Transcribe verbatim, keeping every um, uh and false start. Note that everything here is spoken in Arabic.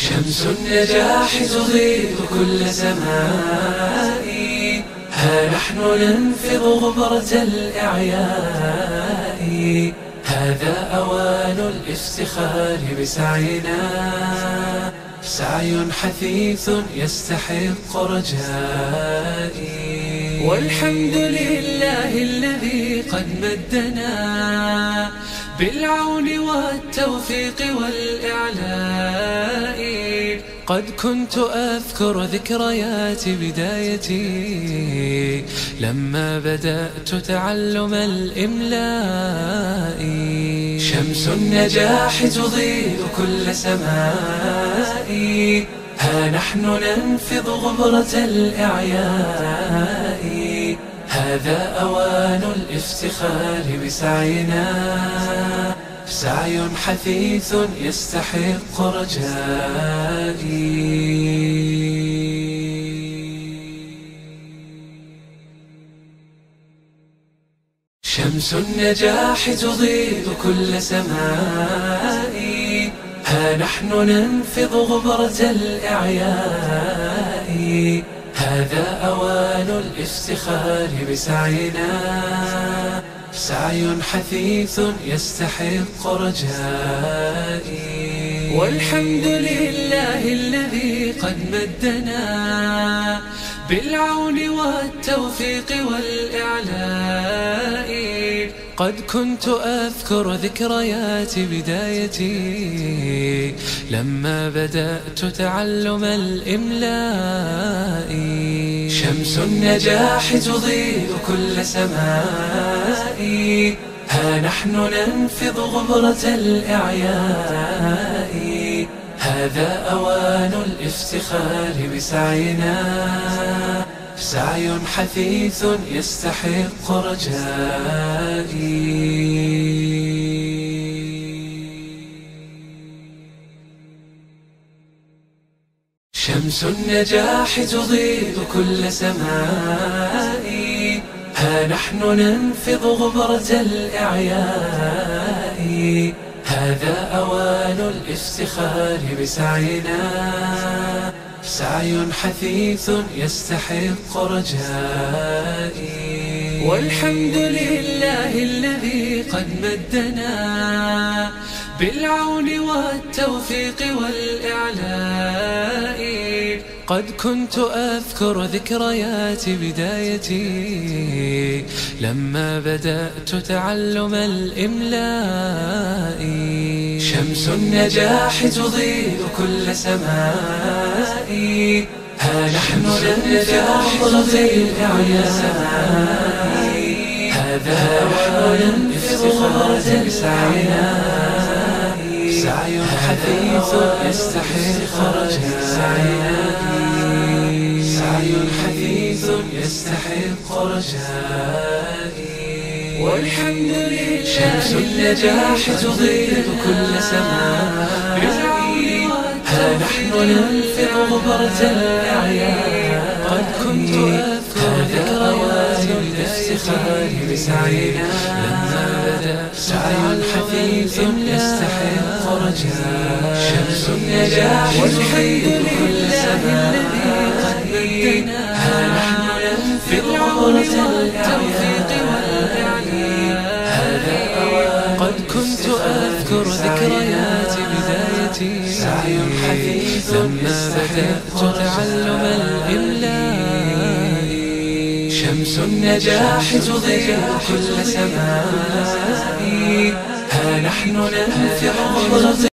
شمس النجاح تضيء كل سمائي، ها نحن ننفض غبرة الإعياء. هذا أوان الافتخار بسعينا، سعي حثيث يستحق رجائي. والحمد لله الذي قد مدنا بالعون والتوفيق والإعلاء. قد كنت أذكر ذكريات بدايتي لما بدأت تعلم الإملاء. شمس النجاح تضيء كل سمائي، ها نحن ننفض غبرة الإعياء. هذا أوان الافتخار بسعينا، سعي حثيث يستحق رجائي. شمس النجاح تضيء كل سمائي، ها نحن ننفض غبرة الإعياء. هذا أوان الافتخار بسعينا، سعي حثيث يستحق رجائي. والحمد لله الذي قد مدنا بالعون والتوفيق والإعلاء. قد كنت أذكر ذكريات بدايتي لما بدأت تعلم الإملاء. شمس النجاح تضيء كل سمائي، ها نحن ننفض غبرة الإعياء. هذا أوان الافتخار بسعينا، سعي حثيث يستحق رجائي. شمس النجاح تضيء كل سمائي، ها نحن ننفض غبرة الإعياء. هذا أوان الافتخار بسعينا، سعي حثيث يستحق رجائي. والحمد لله الذي قد مدنا بالعون والتوفيق والإعلاء. قد كنت أذكر ذكريات بدايتي لما بدأت تعلم الإملاء. شمس النجاح تضيء كل سمائي، ها نحن ننفض غبرة الإعياء. هذا أوان الافتخار بسعينا، سعي حثيث يستحق رجائي. سعي حثيث يستحق رجائي. والحمد لله شمس النجاح تضيء كل سمائي، ها نحن ننفض غبرة الإعياء. قد كنت أذكر ذكريات الافتخار بسعينا لما بدأ سعي حثيث يستحق رجائي. شمس النجاح والحمد لله الذي قد مدنا، ها نحن ننفض غبرة التوفيق والإعلاء. هذا أوان قد كنت أذكر ذكريات بدايتي سعي حثيث لما بدأت تعلم الإملاء. شمس النجاح تضيء كل سمائي، ها نحن ننفض غبرة